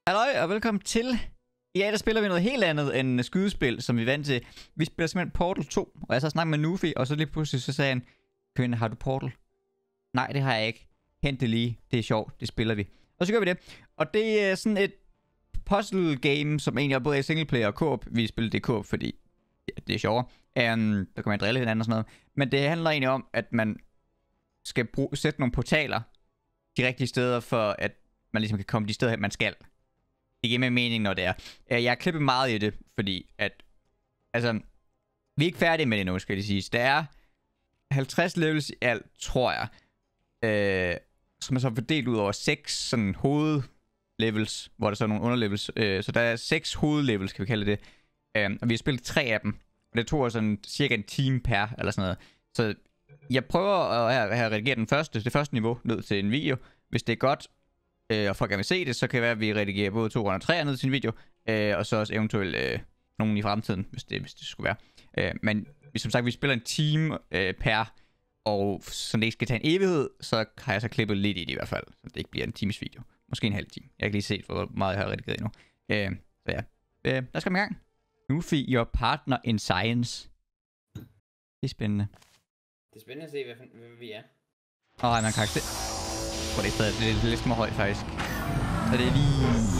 Halløj og velkommen til. I dag der spiller vi noget helt andet end skydespil, som vi er vant til. Vi spiller simpelthen Portal 2, og jeg så snakkede med Nufi, og så lige pludselig så sagde han, Kønne, har du Portal? Nej, det har jeg ikke. Hent det lige. Det er sjovt. Det spiller vi. Og så gør vi det. Og det er sådan et puzzle game, som egentlig er både singleplayer og co-op. Vi spiller det co-op, fordi det er sjovere. Der kan man drille hinanden og sådan noget. Men det handler egentlig om, at man skal sætte nogle portaler de rigtige steder, for at man ligesom kan komme de steder hen, man skal. Det giver mig mening, når det er. Jeg har klippet meget i det, fordi at... Altså, vi er ikke færdige med det nu, skal det siges. Der er 50 levels i alt, tror jeg. Som er så fordelt ud over 6 sådan hovedlevels, hvor der så er nogle underlevels. Så der er 6 hovedlevels, kan vi kalde det. Og vi har spillet 3 af dem. Og det tog sådan cirka en time per, eller sådan noget. Så jeg prøver at redigere det første niveau ned til en video. Hvis det er godt, og folk gerne vil se det, så kan det være, at vi redigerer både 2 og 3 ned til en video. Og så også eventuelt nogen i fremtiden, hvis det skulle være. Men som sagt, vi spiller en time per, og så det ikke skal tage en evighed, så har jeg så klippet lidt i det i hvert fald. Så det ikke bliver en times video. Måske en halv time. Jeg har ikke lige set, hvor meget jeg har redigeret endnu. Så ja, lad os komme i gang. Nufi, your partner in science. Det er spændende. Det er spændende at se, hvad vi er. Man kan ikke se. Det er lidt små højt, faktisk. Så det er lige...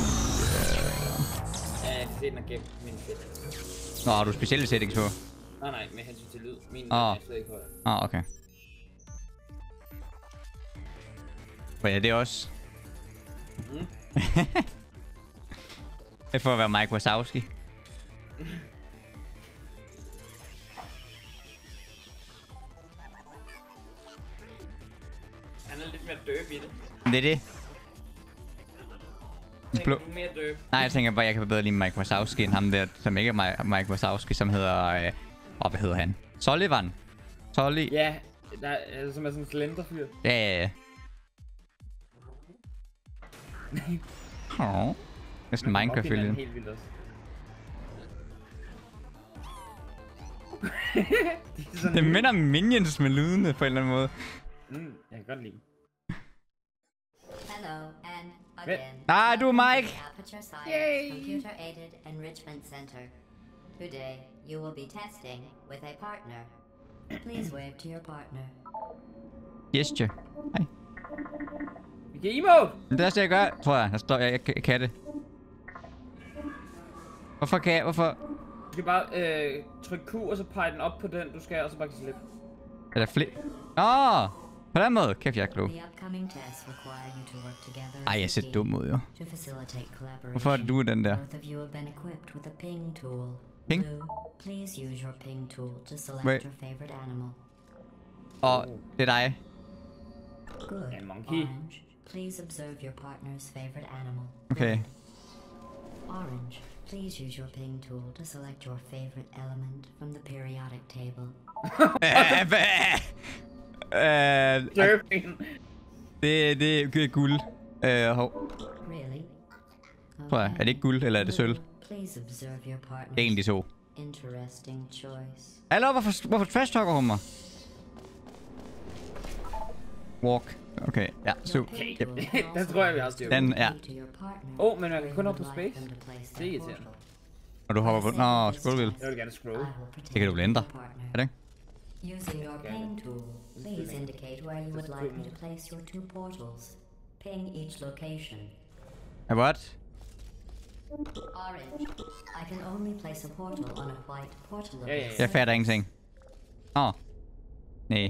Ja, jeg kan se, den er gemt min fedt. Nå, har du specielle settings på? Nej, med hensyn til lyd. Min er slet ikke høj. Okay. For ja, det er også... Det er for at være Mike Wazowski. Han er lidt mere døb i det. Det er det. Tænker du mere døb? Nej, jeg tænker bare, jeg kan bedre lide Mike Wazowski end ham der, som ikke er Mike Wazowski, som hedder... hvad hedder han? Sullivan. Ja, som er sådan en slenderfyr. Ja. Næsten Minecraft-følge. Helt vildt også. Det minder om Minions med lydene på en eller anden måde. Jeg kan godt lide. Hello and again. Nej, du er Mike. Aperture Science Computer Aided Enrichment Center. Today you will be testing with a partner. Please wave to your partner. Gesture. Hej. Vi kan emote! Men det er også det, jeg gør, tror jeg. Der står, jeg kan det. Hvorfor kan jeg? Hvorfor? Du skal bare trykke Q, og så pege den op på den, du skal, og så bare kan slippe. Er der flere? På den måde. Kæft, jeg er klog. Ej, jeg ser dum ud, jo. Hvorfor er du den der? Ping? Wait. Det er dig. Ja, monkey. Please observe your partner's favorite animal. Okay. Orange, please use your ping tool to select your favorite element from the periodic table. Det er guld. Really? Tror jeg. Er det ikke guld, eller er det sølv? Please observe your partner's Det er egentlig to. interesting choice. Hallo, hvorfor trash talker hun mig? Walk. Okay, ja, super. Yep. Den tror jeg, vi har styr på. Den, ja. Men man kan kun hoppe på space. Det er irriterende. Og du hopper på... Nå, scrollwheel. Jeg vil gerne scroll. Det kan du vel ændre. Er det ikke? Using your ping tool, please indicate where you would like me to place your 2 portals. Ping each location. What? Orange, I can only place a portal on a white portal location. Jeg fatter ingenting. Nej.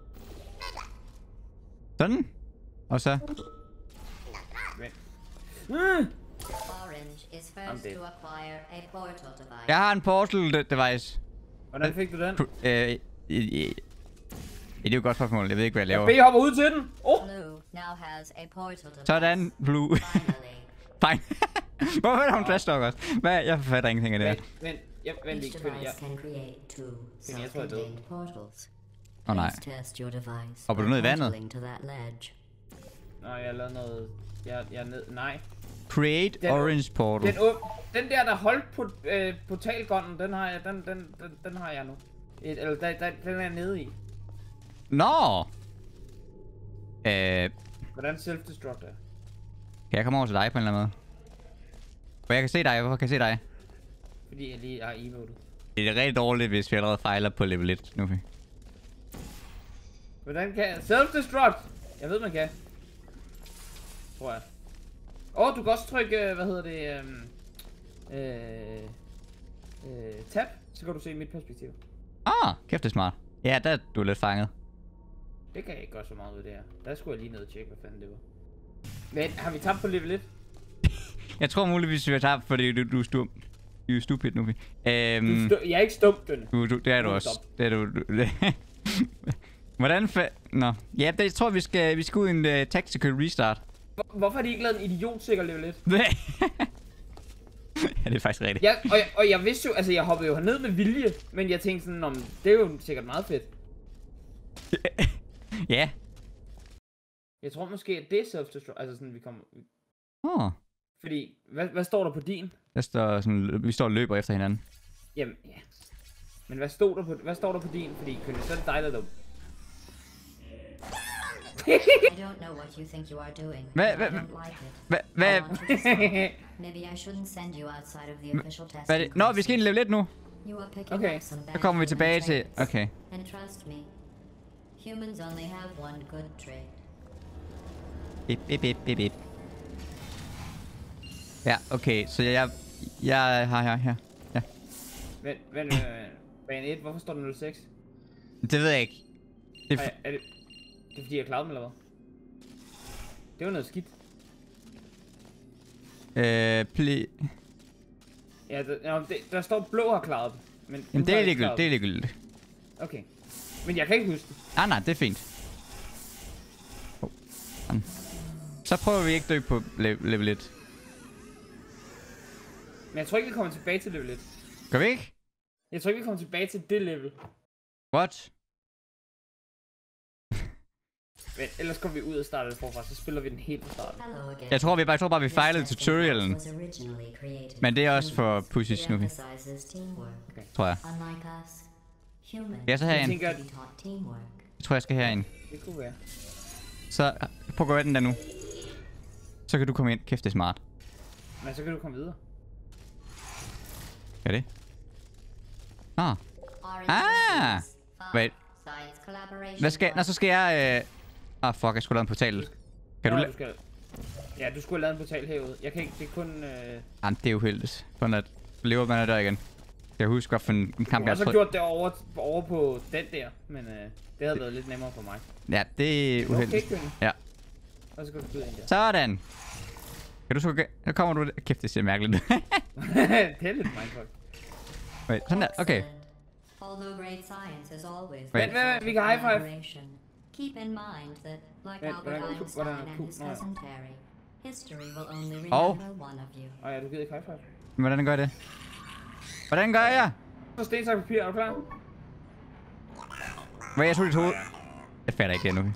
Sådan. Og så? Orange is first to acquire a portal device. Jeg har en portal device. Hvordan fik du den? Det er jo et godt spørgsmål. Jeg ved ikke, hvad jeg laver. B hopper ud til den. Blue now has a portal device. Sådan, Blue. Fine. Hvorfor er hun trash talk også? Hvad? Jeg fatter ingenting af det her. Vent lige. Each device can create 2 self-contained portals. Nej. Please test your device. Hopper du ned i vandet? To that ledge. Nej, jeg har lavet noget... Jeg er ned... Nej. Create orange portal. Den der holdt på portalgunnen, den har jeg, den har jeg nu. Eller den er jeg nede i. Nå! Hvordan self-destruct er? Kan jeg komme over til dig på en eller anden måde? Og jeg kan se dig. Hvorfor kan jeg se dig? Fordi jeg lige er emotet. Det er rigtig dårligt, hvis vi allerede fejler på level 1 nu. Hvordan kan jeg? Self-destruct! Jeg ved, man kan. Tror jeg. Du kan også trykke, hvad hedder det, tab, så kan du se mit perspektiv. Kæft, det er smart. Ja, der er du lidt fanget. Det kan jeg ikke gøre så meget ved det her. Der skulle jeg lige ned og tjekke, hvad fanden det var. Men har vi tabt på level 1? Jeg tror muligvis, vi har tabt, fordi du er stum. Du er stupid nu. Jeg er ikke stum, Dønne. Det er du også. Det er du. Hvordan Nå. Ja, jeg tror, vi skal ud i en tactical restart. Hvorfor har de ikke lavet en idiotsikker level 1? Ja, det er faktisk rigtigt. Ja, og jeg vidste jo, altså jeg hoppede jo herned med vilje, men jeg tænkte sådan, det er jo sikkert meget fedt. Ja. Jeg tror måske, at det er self-destruct, altså sådan, vi kommer... Fordi, hvad står der på din? Der står sådan, vi står og løber efter hinanden. Jamen, ja. Men hvad står der på din? Fordi, så er det dig, der er dum. I don't know what you think you are doing. I don't like it. Maybe I shouldn't send you outside of the official testing. Nå, vi skal ind i level 1 nu. Okay. Så kommer vi tilbage til... Okay. And trust me, humans only have one good trait. Bip, bip, bip, bip, bip. Ja, okay, så jeg har her. Ja. Vent, bane 1, hvorfor står der 06? Det ved jeg ikke. Det er fordi jeg klarede dem, eller hvad? Det var noget skidt. Ja, der står blå har klaret dem. Men det er ligegyldigt, Okay. Men jeg kan ikke huske det. Nej, det er fint. Så prøver vi ikke dø på level 1. Men jeg tror ikke, vi kommer tilbage til level 1. Gør vi ikke? Jeg tror ikke, vi kommer tilbage til det level. What? Men ellers kommer vi ud og starter det forfra, så spiller vi den helt fra starten. Jeg tror bare, vi fejlede tutorialen. Men det er også for pussies nu. Okay. Tror jeg. Jeg så herind. Jeg tror, jeg skal herind. Det kunne være. Så prøv at gå af den der nu. Så kan du komme ind. Kæft, det er smart. Men så kan du komme videre. Hvad er det? Wait. Hvad skal... Nå, så skal jeg... fuck, jeg skulle lave en portal. Kan du Ja, du skulle have lavet en portal herude. Jeg kan ikke... Det er kun... Jamen, det er uheldigt. Sådan at... lever man der igen. Jeg husker godt for en kamp, jeg har også gjort det over på den der. Men det havde været lidt nemmere for mig. Ja, det er uheldigt. Okay, ja. Og så kan du skyde ind der. Sådan. Kan du så... Nu kommer du... Kæft, det ser mærkeligt ud. Det er lidt mindfuck. Wait, sådan der. Okay. Vent, vi kan high five. Keep in mind that, like Albert Einstein and his cousin Terry, history will only remember one of you. Ja, du gider ikke high five. Hvordan gør det? Hvordan gør jeg? Så sten, saks, papir. Er du klar? Hvad jeg tog dit hoved? Jeg fatter ikke det nu.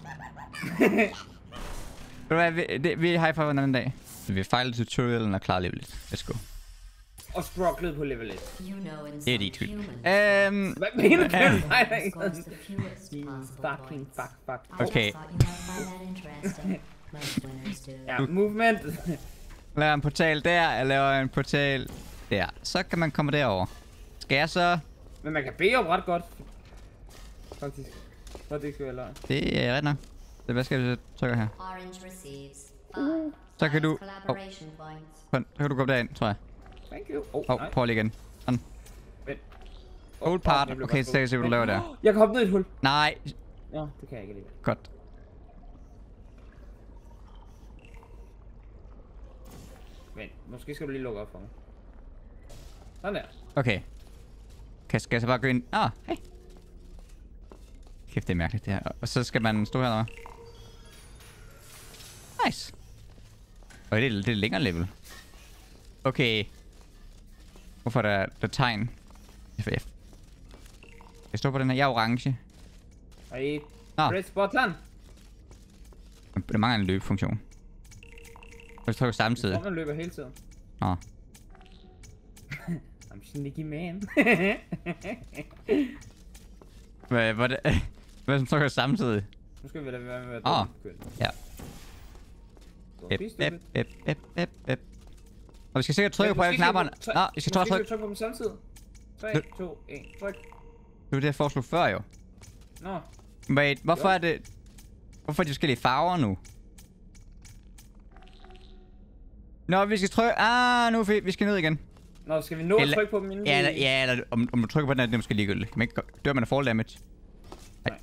Ved du hvad, vi high five en anden dag. Vi fejlede tutorialen og klarede level 1. Let's go. Og strugglet på level 1. Det er dit tweet. Hvad mener du? Fuck. Okay. Ja, movement. Laver en portal der, jeg laver en portal der. Så kan man komme derover. Skal jeg så... Men man kan bede op ret godt. Faktisk. For det ikke skal være løgn. Det er ret nok. Så hvad skal jeg trykke her? Så kan du... Så kan du gå derind, tror jeg. Thank you. Prøv lige igen. Sådan. Vent. Hold part. Okay, så kan jeg se, hvad du laver der. Jeg kan hoppe ned i et hul. Nej. Ja, det kan jeg ikke lide. Godt. Men måske skal du lige lukke op for mig. Sådan der. Okay. Skal jeg så bare gå ind? Hej. Kæft, det er mærkeligt det her. Og så skal man stå her, eller hvad? Nice. Og det er længere level. Okay. Hvorfor er der tegn? FF. Jeg står på den her. Jeg er orange. Hej. Press button. Der mangler en løbefunktion. Jeg trykker samtidig. Jeg tror, man løber hele tiden. I'm sneaky man. Hvad som trykker samtidig? Nu skal vi lade være med at ja. Og vi skal sikkert trykke på alle knapperne. Nå, vi skal trykke på dem samtidig. 3, 2, 1, tryk. Det var det, jeg foreslog før jo. Nå. Wait, hvorfor er det... Hvorfor er de forskellige farver nu? Nå, vi skal trykke... nu vi skal ned igen. Nå, skal vi nå at trykke på dem inden eller om du trykker på den, er det måske ligegyldigt. Kan man ikke dør man af fall damage? Nej.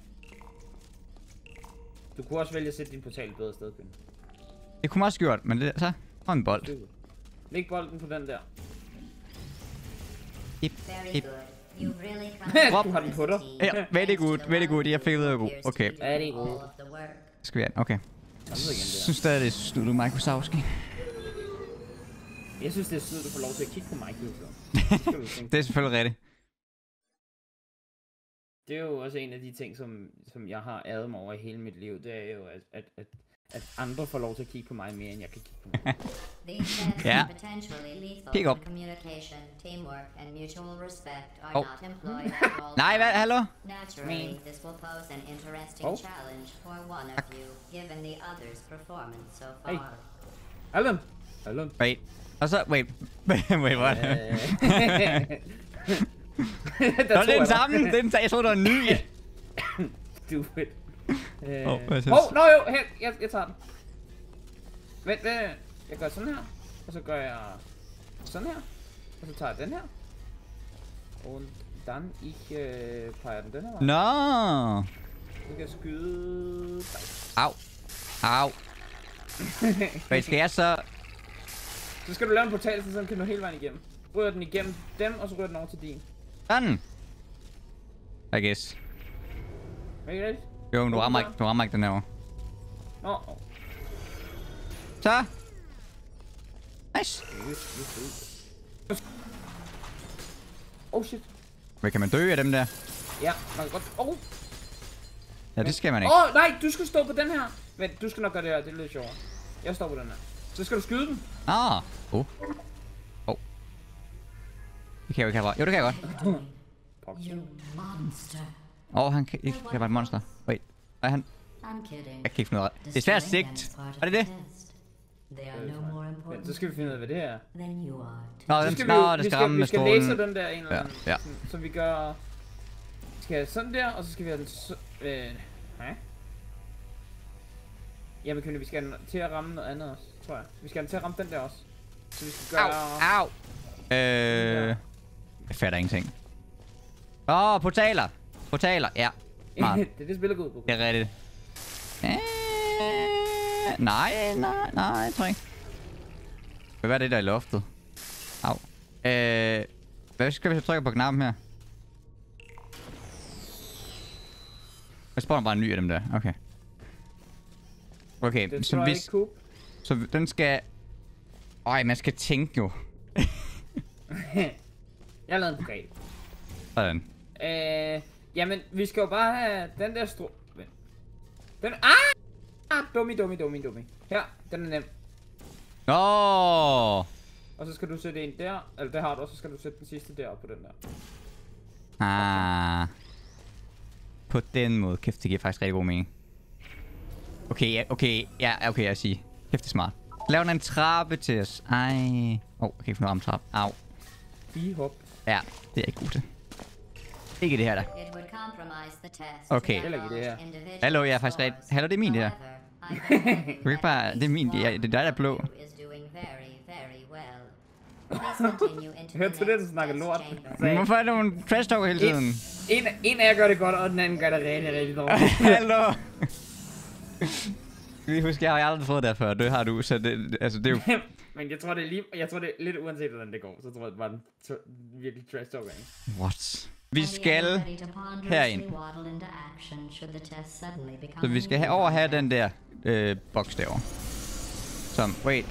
Du kunne også vælge at sætte din portal et bedre sted, Finn. Det kunne man også gjort, men det så har en bold. Læg bolden på den der. Hip, hip. Du har den på dig. Ja, very good. Jeg fik ud af god. Okay. Very good. Skal vi have den? Okay. Jeg synes stadig, det er snuddet Microsoft. Jeg synes, det er sødt, at du får lov til at kigge på mig, det er selvfølgelig rigtigt. Det er jo også en af de ting, som jeg har æret mig over i hele mit liv. Det er jo, at andre får lov til at kigge på mig mere, end jeg kan kigge på mig. Ja. Pick up. Nej, hvad? Hallo? Hey. Hallo. Wait. Og så, wait, what? Nå, det er den samme. Jeg tror, der er en ny. Stupid. Nå jo, her, jeg tager den. Vent, jeg gør sådan her. Og så gør jeg sådan her. Og så tager jeg den her. Og dann peger den her. Nå. Så kan jeg skyde dig. Au. Hvad skal jeg så? Så skal du lave en portal, så den kan nå hele vejen igennem. Rører den igennem dem, og så rører den over til din. Sådan. I guess. Er det rigtigt? Jo, men du rammer ikke den her. Nå. Så. Nice. Oh shit. Hvad kan man dø af dem der? Ja, man kan godt. Ja, det skal man ikke. Nej, du skal stå på den her. Vent, du skal nok gøre det her, det er lidt sjovere. Jeg står på den her. Så skal du skyde den. Det kan jeg jo ikke herfra. Jo, det kan jeg godt. Han kan ikke. Det var et monster. Wait. Nej, han... Jeg kan ikke finde ud af det. Det er svært sigt. Er det det? Men så skal vi finde ud af, hvad det her er. Det skal ramme med strålen. Vi skal læse den der en eller anden. Ja. Så vi gør... Vi skal have sådan der, og så skal vi have den... Jamen, vi skal have den til at ramme noget andet også, tror jeg. Vi skal have den til at ramme den der også. Så vi skal gøre... Au! Jeg fatter ingenting. Portaler! Ja. Smart. Det er det, spiller går ud på. Det er rigtigt. Nej, jeg tror ikke. Hvad er det der i loftet? Au. Hvad skal vi så trykke på knappen her? Jeg spawner bare en ny af dem der. Okay, så den skal... man skal tænke jo. Jeg har lavet en pokal. Sådan. Jamen, vi skal jo bare have den der Den... Dummy. Her, den er nem. Og så skal du sætte en der, eller det har du, og så skal du sætte den sidste der på den der. På den måde. Kæft, det giver faktisk rigtig god mening. Okay, jeg siger. Kæft, det er smart. Lav en trappe til os. Jeg kan ikke finde en trappe. Au. Hop. Ja, det er ikke godt. Ikke det her der. Okay. Heller ikke det her. Hallo, jeg er faktisk ret. Hallo, det er min det her. Du kan ikke bare... Det er min, det er dig, der er blå. Hørte du det, du snakker lort? Hvorfor er det nogle trash talker hele tiden? En af jer gør det godt, og den anden gør det rigtig dårligt. Hallo! Vi husker, jeg har aldrig fået det før. Det har du, så det er jo... Men jeg tror, det er lidt uanset, hvordan det går. Så tror jeg, det var en virkelig trash talker. What? Vi skal herind. Så vi skal have den der boks derovre. Som, wait.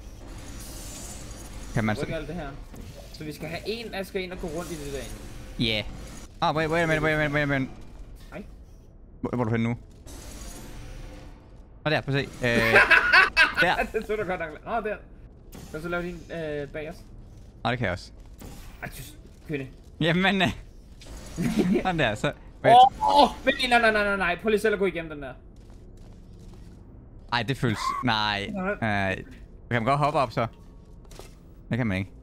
Kan man så... alt det her. Så vi skal have en, der skal ind og gå rundt i det derinde. Ja. Wait a minute. Hej. Hvor er du henne nu? Der, prøv at se. Der. Det så du godt nok. Der. Kan du så lave din bag os? Det kan jeg også. Kønne. Jamen, sådan der, så... Nej. Prøv lige selv at gå igennem den der. Ej, det føles... Nej. Kan man godt hoppe op så? Det kan man ikke.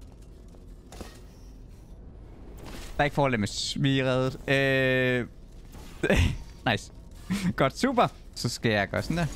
Der er ikke forhold med smiredet. Nice. Godt, super. Så skal jeg gøre sådan der.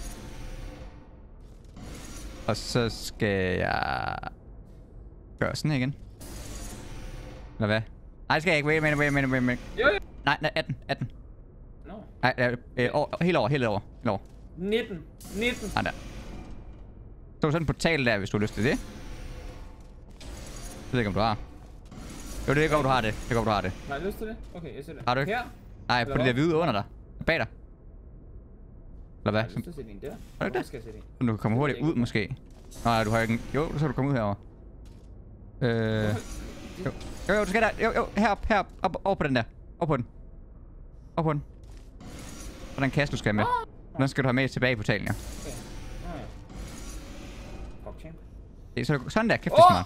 Og så skal jeg gøre sådan her igen. Eller hvad? Nej, det skal jeg ikke. Wait. Jo. Nej, 18. Nå. Nej, helt over. 19. Nej, der. Så sådan en portal der, hvis du har lyst til det. Jeg ved ikke, om du har. Jo, det er godt, du har det. Har jeg lyst til det? Okay, jeg ser det. Har du ikke? Her? Nej, på det der hvide under dig. Bag dig. Eller hvad? Jeg har lyst til at sætte en der. Har du ikke Hvor det? skal jeg sætte en? Du kan komme hurtigt ud, måske. Nej, du har ikke... Jo, så kan du komme ud herover. Jo, du skal der. Jo, herop. Over på den der. Over på den. Og den kasse, du skal have med. Den skal du have med tilbage i portalen, ja. Okay. Fuck, Så sådan der, kæft det smart.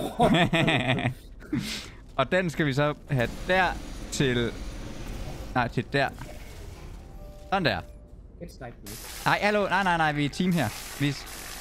Og den skal vi så have der til... Nej, til der. Sådan der. Et snipe me. Nej, hallo. Nej, vi er team her. Vi...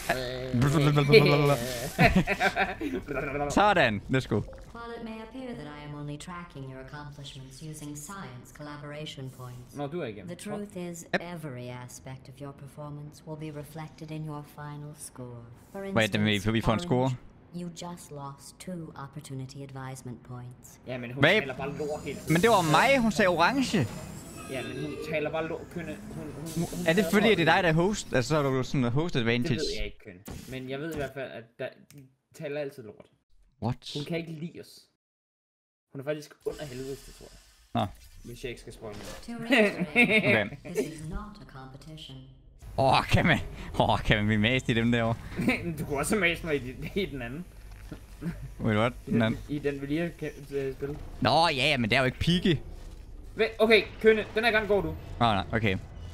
Sådan, let's go. While it may appear that I am only tracking your accomplishments using science collaboration points, Nå, du er igennem. the truth is every aspect of your performance will be reflected in your final score. For Wait, then we får en score. You just lost 2 opportunity advisement points. Ja, men hun Hvad? taler bare lort hele tiden. Men det var mig, hun sagde orange. Ja, men hun taler bare lort. Kønne. Hun Er det fordi, at det er dig, der er host? Altså, så er du sådan en host advantage. Det ved jeg ikke, Kønne. Men jeg ved i hvert fald, at de taler altid lort. What? Hun kan ikke lide os. Hun er faktisk under helvedes, det tror jeg. Nå. Hvis jeg ikke skal spoil noget. To reiterate, Okay. this is not a competition. Kan man blive mast i dem derovre? Du kunne også have mast mig i den anden. Wait, what? I den vi lige har spillet. Nå, ja, men det er jo ikke pigge. Okay, Kønne, den her gang går du. Nej, okay.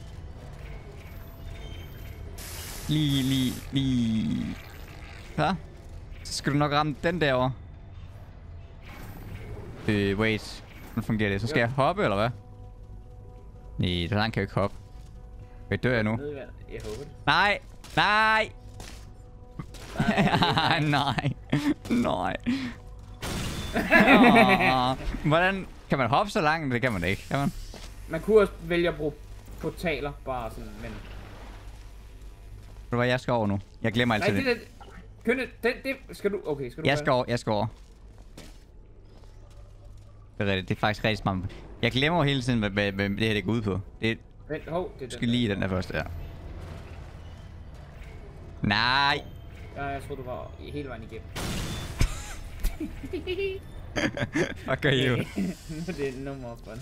Lige. Så. Så skal du nok ramme den derovre. Wait. Hvordan fungerer det? Så skal jeg hoppe, eller hvad? Nej, så langt kan jeg ikke hoppe. Wait, dør jeg nu? Jeg håber det. Nej! Nej. Hvordan kan man hoppe så langt? Det kan man ikke, kan man? Man kunne også vælge at bruge portaler, bare sådan, men... Ved du hvad, jeg skal over nu. Jeg glemmer altid Nej, det. Kønne, det skal du... Okay, skal du Jeg skal over. Det er rigtigt, det er faktisk rigtig smart. Jeg glemmer hele tiden, hvad det her det går ud på. Det Vent, det er skal lige den der første der. Nej! Ja, jeg troede, du var hele vejen igennem. Fuck you. Det er no more fun.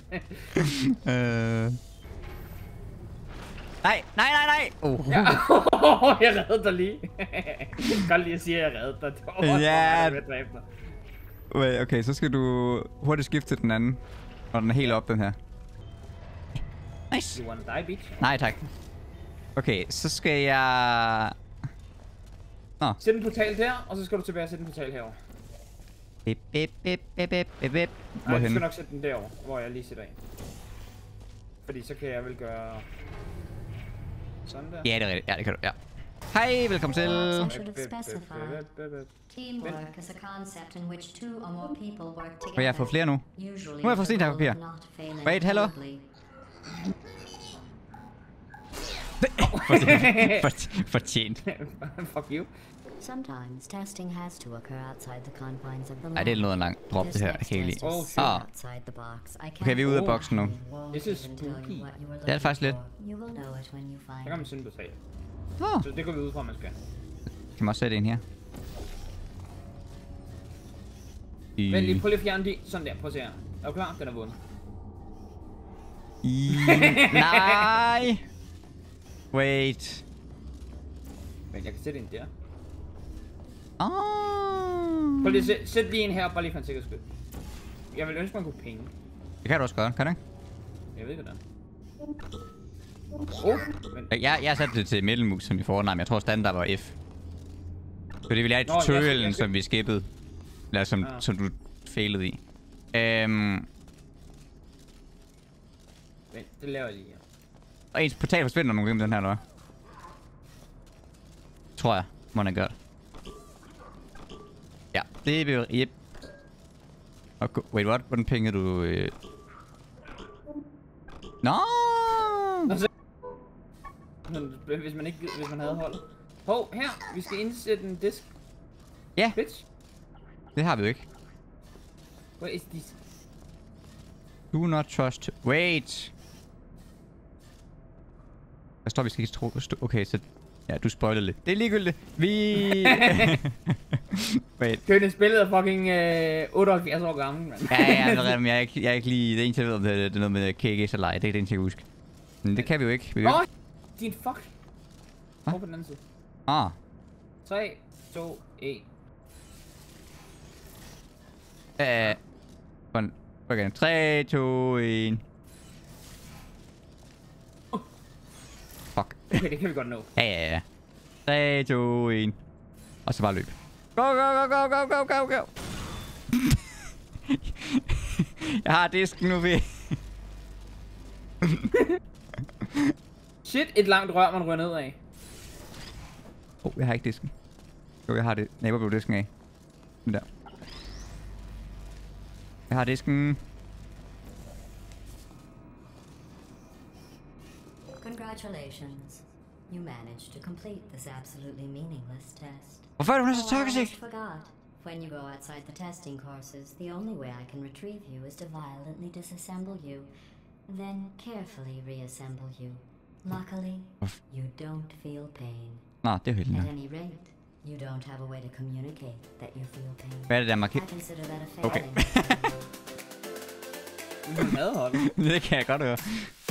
Nej! Ja. Jeg reddede dig lige. Godt lige at sige, at jeg reddede dig. Det var Ja. ved at dræbe dig. Wait, okay, så skal du hurtigt skifte til den anden. Og den er helt op, den her. Nice! You wanna die, bitch? Nej, tak. Okay, så skal jeg... Sæt en portal der, og så skal du tilbage og sætte en portal herover. Bip. Nej, du skal Hvorhenne? nok sætte den derover, hvor jeg lige sætter ind. Fordi så kan jeg vel gøre... Sådan der. Ja, det er rigtigt. Ja, det kan du. Ja. Hej, velkommen til. I should have specified. Teamwork is a concept in which 2 or more people work together. Og jeg får flere nu. Usually Nu har jeg fået stentakpapir. not failing Wait, hello? miserably. Fortjent. Fuck you. Sometimes testing has to occur outside the confines of the lab. Ej, det er noget langt drop, det her. Jeg kan ikke lide. Oh, shit. Outside the box. I Okay, vi er ude af boksen nu. This is spooky. Det er det faktisk lidt. You will know it when you Så find kan man it. sætte en portal. Nå, Så det går vi ud fra, man skal. kan man også sætte en her. Vent lige, prøv lige at fjerne de. Sådan der, prøv at se her. Er du klar? Den er vundet. Nej! Wait. Men jeg kan sætte en der. Oh. Prøv lige at sæt lige en her, bare lige for en sikkerheds skyld. Jeg vil ønske, man kunne penge. Det kan du også godt, kan du ikke? Jeg ved ikke, hvordan. Men... Jeg har sat det til middelmus, som i fornavn. Jeg tror standard var F. Så det vil jeg i Nå, tutorialen, som vi skippede. Eller som du failede i. Vent, det laver jeg lige her. Og ens portal forsvinder nogle gange med den her, eller hvad? Tror jeg, må den gøre. Ja, det bliver... Yep. Wait, what? Hvordan penge du... Nå! Hvis man havde holdet. Hov, her! Vi skal indsætte en disk. Ja, Bitch. det har vi jo ikke. Where is this? Do not trust. Wait! Der står, vi skal ikke tro... Okay, så... Ja, du spoilede lidt. Det er ligegyldigt. Vi... Wait. Kønne spillet er fucking 78 år gammel, mand. Ja, men jeg er ikke lige... Det er eneste, jeg ved, om det er noget med KGS eller ej. Det er det eneste, jeg kan huske. Men det kan vi jo ikke. Åh! Din fuck! Over på den anden side. 3, 2, 1. Okay, 3, 2, 1. Fuck. Okay, det kan vi godt nå. Ja. 3, 2, 1. Og så bare løb. Go. Jeg har disken nu, vi. Shit, et langt rør, man rører ned af. Jeg har ikke disken. Jo, jeg har det. Nej, hvor blev disken af? Den der. Jeg har disken. Congratulations. You managed to complete this absolutely meaningless test. Hvorfor er du så Oh, I toxic? almost forgot. When you go outside the testing courses, the only way I can retrieve you is to violently disassemble you, then carefully reassemble you. Luckily, you don't feel pain. Nå, det er helt At nok. any rate, you don't have a way to communicate that you feel pain. Hvad er det der markeret? I consider that a Okay. failing. Man havde holdet. Det kan jeg godt høre.